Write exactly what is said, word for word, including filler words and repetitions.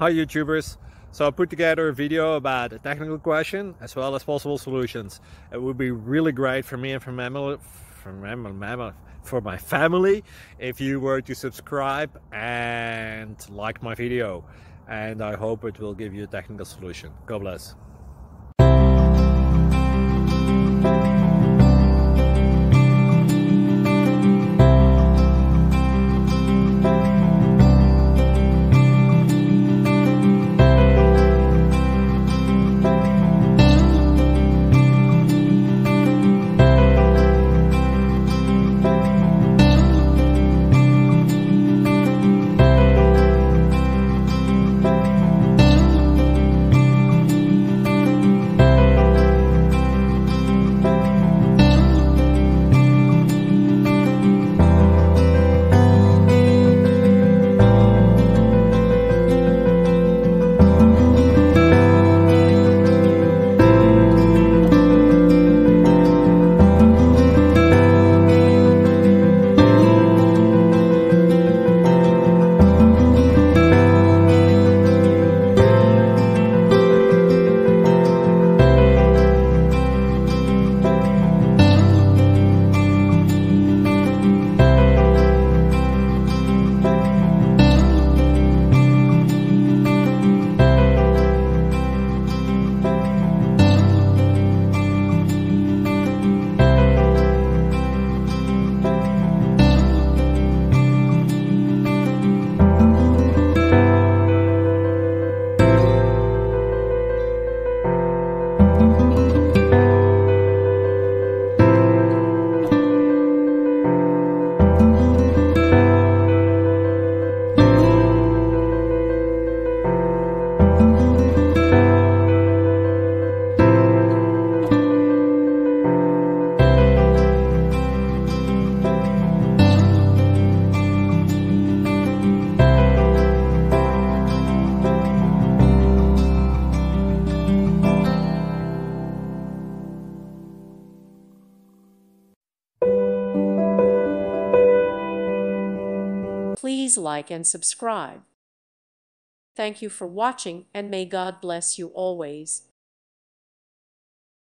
Hi YouTubers! So I put together a video about a technical question as well as possible solutions. It would be really great for me and for, mammal, for, mammal, for my family if you were to subscribe and like my video. And I hope it will give you a technical solution. God bless. Please like and subscribe. Thank you for watching, and may God bless you always.